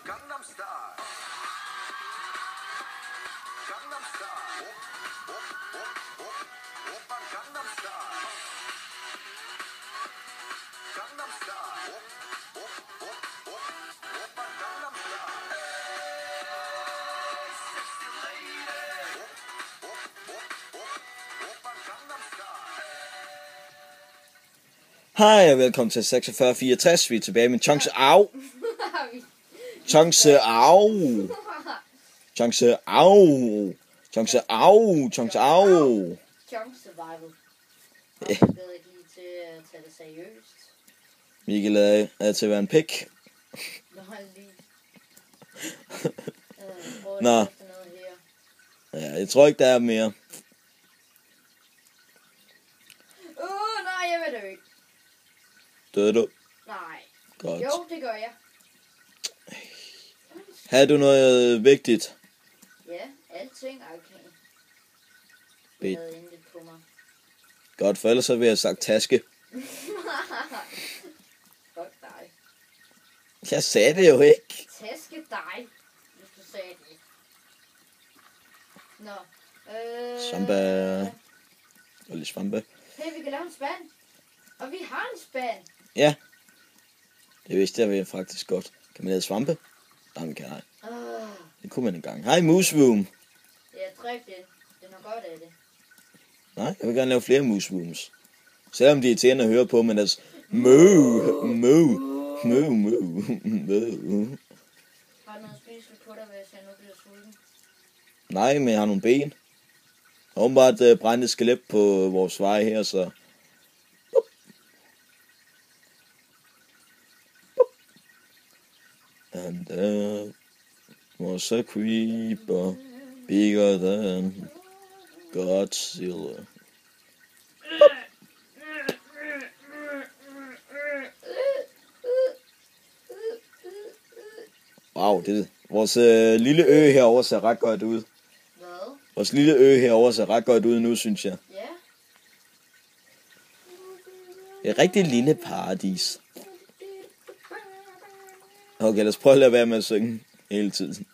Gangnam Style. Gangnam Style. Oppa Gangnam Style. Gangnam Style. Oppa Gangnam Style. Sexy lady. Oppa Gangnam Style. Hej og velkommen til 4664. Vi er tilbage med Chance Au. Chance Au. Chance Au. Chance Au. Chance Au. Chunk survival. Og jeg ved ikke lige til at tage det seriøst. Mikkel er til at være en pik. Nå, lige. Nå. Noget her. Ja, jeg tror ikke der er mere. Nej, jeg vil dø. Døde du? Nej. Godt. Jo, det gør jeg. Havde du noget vigtigt? Ja, alting er okay. Bedt. Jeg havde intet på mig. Godt, for ellers så vil jeg have sagt taske. Fuck dig. Jeg sagde det jo ikke. Tæske dig, hvis du sagde det. Nå. Svampe. Og lidt svampe. Hey, vi kan lave en spand. Og vi har en spand. Ja. Det vidste jeg faktisk godt. Kan man lave svampe? Nej, man kan nej. Det kunne man engang. Hej, Mooswoom. Ja, drik den. Den har godt af det. Nej, jeg vil gerne lave flere Mooswooms. Selvom de er irriterende at høre på, men altså... Moo. Har du noget spiseligt på dig, hvis jeg nu bliver sulten? Nej, men jeg har nogle ben. Og åbenbart brændt et skelet på vores vej her, så... And there was a creeper bigger than Godzilla. Wow, vores lille ø herovre ser ret godt ud. Hvad? Vores lille ø herovre ser ret godt ud nu, synes jeg. Ja. Det er et rigtig lille paradis. Okay, lad os prøve at lade være med at synge hele tiden.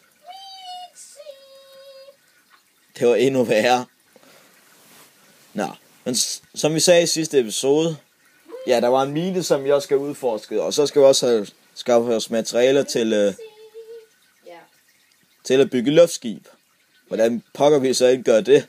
Det var endnu værre. Nå, men som vi sagde i sidste episode, ja, der var en mine, som vi også skal udforske, og så skal vi også have skaffet os materialer Ja. til at bygge luftskib. Hvordan pokker vi så ikke gøre det?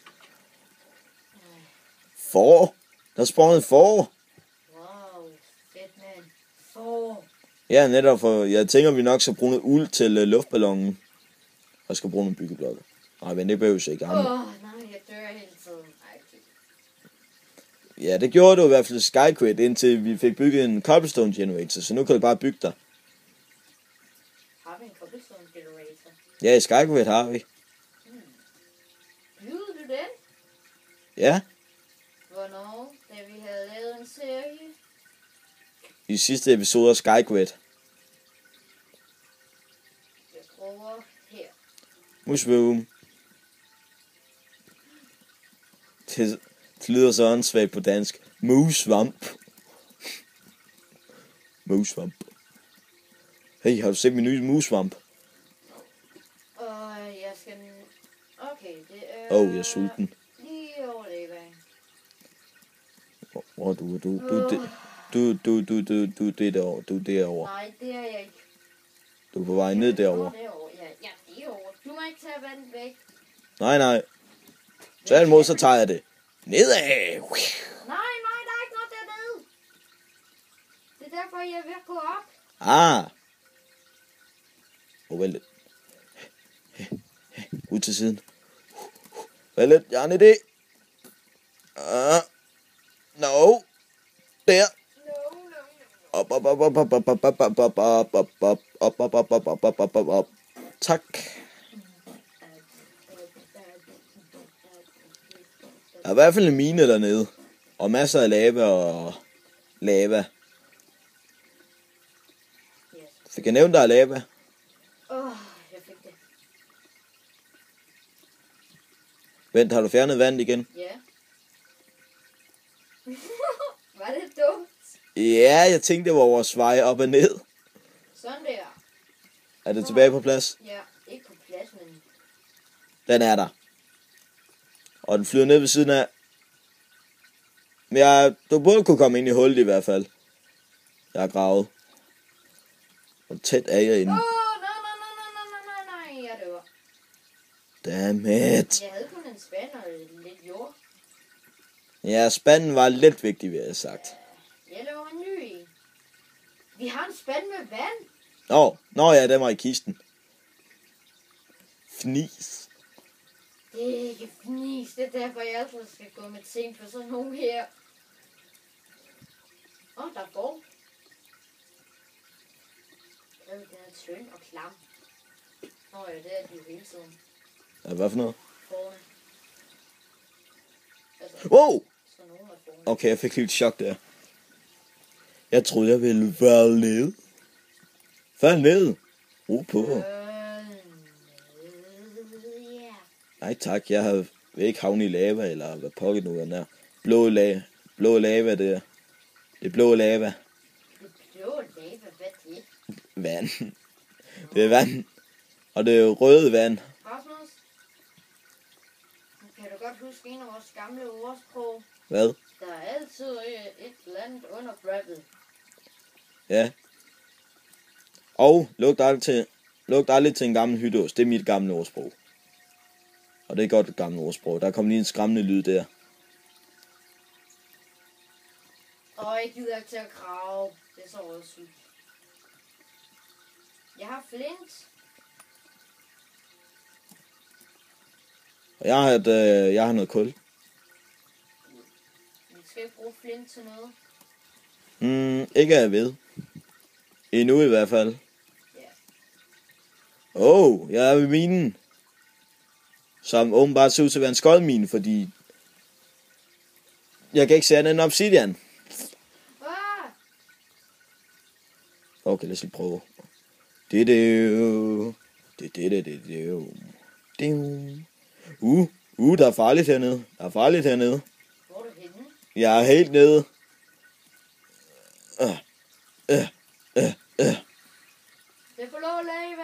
Der er spawnet får. Wow, fedt mand. For. Ja, netop for, jeg tænker, vi nok skal bruge noget uld til luftballonen. Og skal bruge nogle byggeblokke. Nej, men det behøver jeg ikke. Nej, jeg dør hele tiden. Ej, okay. Ja, det gjorde du i hvert fald SkyQuit, indtil vi fik bygget en cobblestone generator. Så nu kan du bare bygge der. Har vi en cobblestone generator? Ja, i SkyQuit har vi. Byggede du den? Ja, Hvornår? Da vi havde lavet en serie? i sidste episode af SkyQuit. Jeg prøver her. Mushroom. Det lyder så åndssvagt på dansk. Musvamp. Musvamp. Hey, har du set min nye musvamp? Og jeg skal... Okay, det er... Jeg er sulten. Lige over det, hvad? Hvor er du det derovre. Du er derovre. Nej, det er jeg ikke. Du er på vej ned derovre. Derovre, ja, derovre. Du må ikke tage vandet væk. Nej. Tværtimod, så tager jeg det nedad. Nej, der er ikke noget dernede. Det er derfor, jeg er ved at gå op. Vent lidt. Ud til siden. Vent lidt, jeg har en idé. No. Der. Op. Tak. Der er i hvert fald en mine dernede. Og masser af lava. Fik jeg nævnt, der er lava? Jeg fik det. Vent, har du fjernet vandet igen? Ja. Var det dumt? Ja, jeg tænkte, det var vores vej op og ned. Sådan der. Er det tilbage på plads? Ja, ikke på plads, men... Den er der. Og den flyder ned ved siden af. Men du burde kunne komme ind i hullet i hvert fald. Jeg har gravet. Hvor tæt er jeg inde? Nej, jeg dør. Dammit. Jeg havde kun en spand og lidt jord. Ja, spanden var lidt vigtig, vil jeg have sagt. Jeg laver en ny en. Vi har en spand med vand. Nå ja, den var i kisten. Fnis. Det er ikke fnis. Det er derfor, jeg altid skal gå med ting for sådan nogle her. Der er form. Den er tynd og klam. Ja, det er de jo hele tiden. Ja, hvad for noget? Forne. Altså, Wow! så nogle af forne. Okay, jeg fik helt chok der. Jeg troede, jeg ville falde ned. Fald ned. Ro på. Ja. Nej tak, jeg vil ikke havne i lava, eller hvad pokker nu er. Blå lava, det er. Det er blå lava. Det blå lava, hvad er det? Vand. Det er vand. Og det er røde vand. Rasmus, kan du godt huske en af vores gamle ordsprog? Hvad? Der er altid et eller andet under brættet. Ja. Og lugt aldrig til en gammel hytteås. Det er mit gamle ordsprog. Og det er godt et gammelt ordsprog. Der kom lige en skræmmende lyd der. Jeg gider ikke til at grave. Det er så rødsygt. Jeg har flint. Og jeg har noget kul. Vi skal ikke bruge flint til noget. Ikke jeg ved. Endnu i hvert fald. Ja. Jeg er ved minen. Som åbenbart ser ud til at være en skoldmine, fordi jeg kan ikke se andet end obsidian. Okay, lad os lige prøve. Det. Der er farligt hernede. Hvor er du henne? Jeg er helt nede. Det er for lov lava.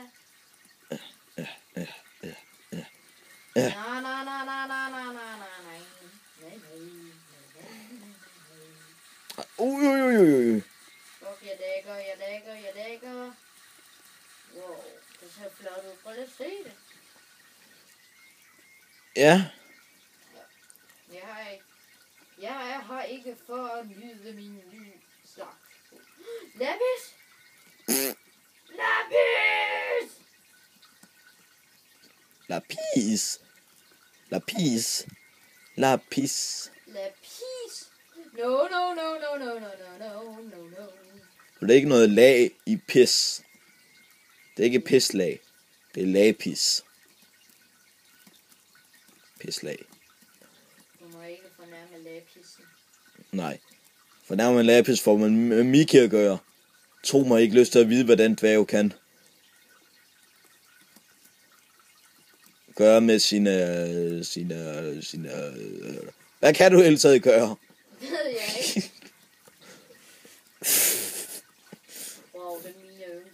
Ui. Okay, jeg dækker. Wow, det ser flot ud. Prøv lige at se det. Ja. Jeg er her ikke for at nyde min nye slag. Lapis! Lapis. No. Det er ikke noget lag i pis. Det er ikke pislag. Det er lapis. Pislag. Du må ikke fornærme lapisen. Nej. Fornærmer man lapis, får man Miki at gøre. Tro mig ikke lyst til at vide, hvad den dværg kan. Gøre med sine... Hvad kan du ellers gøre? Det ved jeg ikke. Wow, den mine er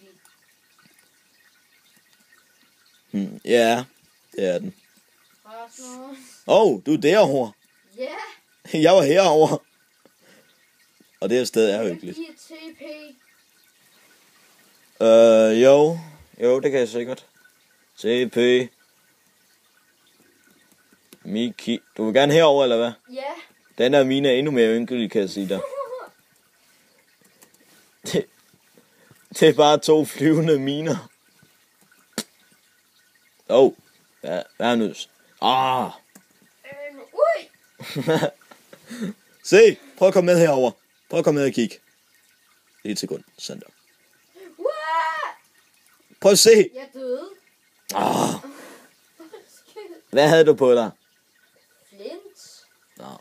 yndelig. Ja, det er den. Rasmus. Du er derovre. Ja. Jeg var herovre. Og det her sted er hyggeligt. Giv TP. Jo, det kan jeg sikkert. TP. Miki. Du vil gerne herover eller hvad? Ja. Den der mine er endnu mere ynkelig, kan jeg sige dig. Det er bare 2 flyvende miner. Hvad er nu? Ui. Se, prøv at komme med herover. Prøv at komme med og kigge. Lige et sekund, sådan der. Prøv at se. Jeg døde. Hvad havde du på dig? Flint. Nej.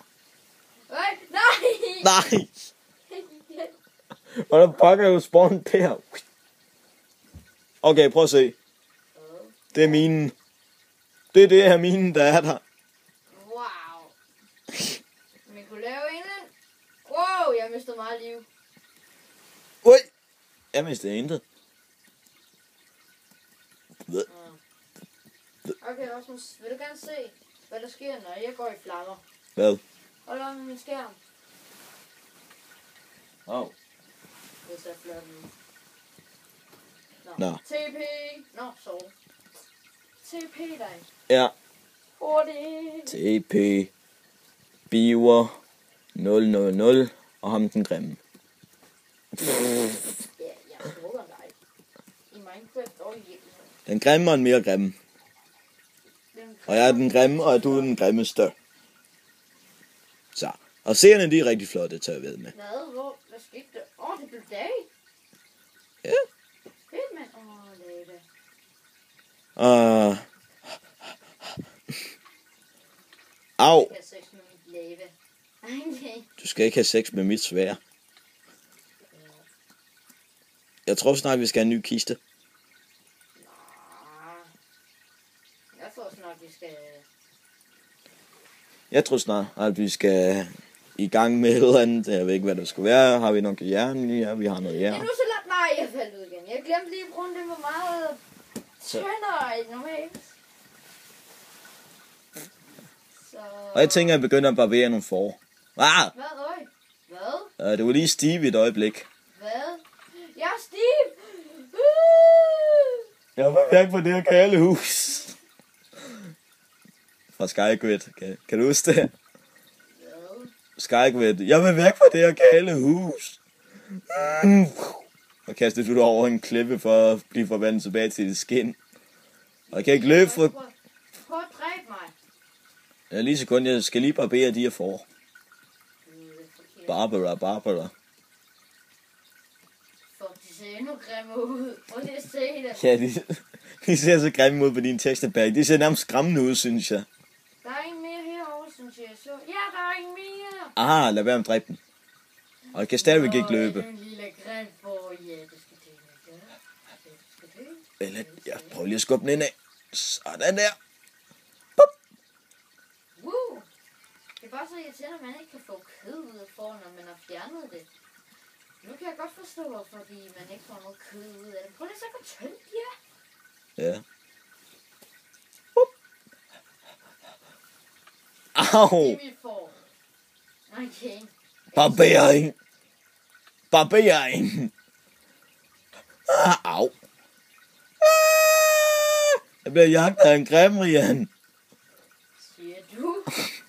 Nej. Hvordan pokker du spawn der? Okay, prøv at se. Det er minen. Det er det her minen, der er der. Wow. Man kunne lave en. Wow, jeg mistede meget liv. Ui. Jeg mistede intet. Okay, Rasmus, vil du gerne se, hvad der sker, når jeg går i flammer? Hvad? Hold om min skærm. Oh. Det ser flot ud. Nå. TP. Nå, så. TP dig. Ja. Hurtigt. TP. Biver. 000. Og ham den grimme. Ja, jeg tror dig. I Minecraft og i virkeligheden. Den grimme og den mere grimme. Og jeg er den grimme, og du er den grimmeste. Så. Og seerne, de er rigtig flotte, tager jeg ved med. Hvad skete der? Det blev dag. Ja. Fedt, mand. Lave. Au. Jeg kan have sex med mit lave. Okay. Du skal ikke have sex med mit sværd. Jeg tror snart, vi skal have en ny kiste. Jeg tror snart, vi skal... Jeg tror snart, at vi skal i gang med et eller andet. Jeg ved ikke, hvad det skal være. Har vi nok jern? Ja, vi har noget Det er jern. nu så langt. Nej, jeg faldt ud igen. Jeg glemte lige at bruge det var meget tyndere end normalt. Så... Og jeg tænker, at jeg begynder at barbere nogle får. Ah! Hvad, Røg? Hvad? Det var lige stiv i et øjeblik. Hvad? Jeg er stiv! Jeg var væk på det her kale hus. Fra Skygrid. Kan du huske det? Hvad? Skygrid. Jeg vil væk fra det her kale hus. Og kastede du dig over en klippe for at blive forvandlet tilbage til dit skin. Og jeg kan ikke løbe fra... Prøv at dræbe mig. Ja, lige sekund. Jeg skal lige barbere de her får. Barbara. Fuck, de ser endnu grimme ud. Prøv lige at se det. Ja, de ser så grimme ud på din tekstebag. De ser nærmest skræmmende ud, synes jeg. Der er en mere herovre, synes jeg. Så... Ja, der er en mere. Lad være med at dræbe den. Og jeg kan stadigvæk ikke løbe. En lille grim for, ja, det skal det ikke. Det skal det. Eller, jeg prøver lige at skubbe den ind af. Sådan der. Woo! Det er bare så irriterende, at man ikke kan få kød ud af får, når man har fjernet det. Nu kan jeg godt forstå, hvorfor man ikke får noget kød ud af det. Prøv lige så hvor tyndt, ja. Ja. Au! Det er mit får. Okay. Barbering. Au. Jeg bliver jagtet af en grimrian. Siger du?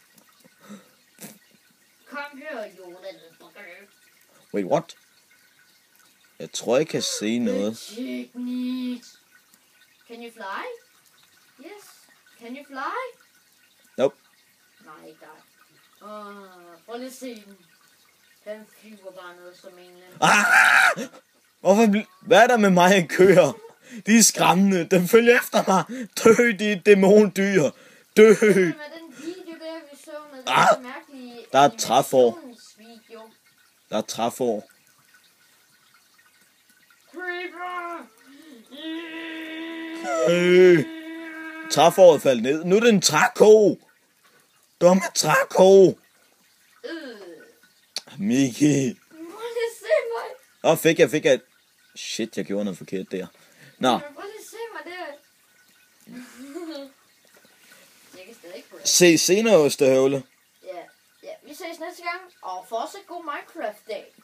Kom her, Jonas. Wait, what? Jeg tror, jeg kan se noget. Technique. Can you fly? Yes. Can you fly? Nope. Nej, ikke dig. Prøv lige at se den. Den flyver bare noget som en eller anden. Hvad er der med mig og køer? De er skræmmende. Den følger efter mig. Dø, de dæmondyr. Dø. Med den video der, vi så med den mærkelige der er træfor. animationsvideo. Der er træfor. Creeper! Træforet faldt ned. Nu er det en træko. Dumme træko. Miki. Prøv lige at se mig. Fik jeg. Shit, jeg gjorde noget forkert der. Nå. Prøv lige at se mig der. Jeg kan stadig ikke på det. Se senere, Østerhøvle. Ja, vi ses næste gang. Og fortsat god Minecraft-dag.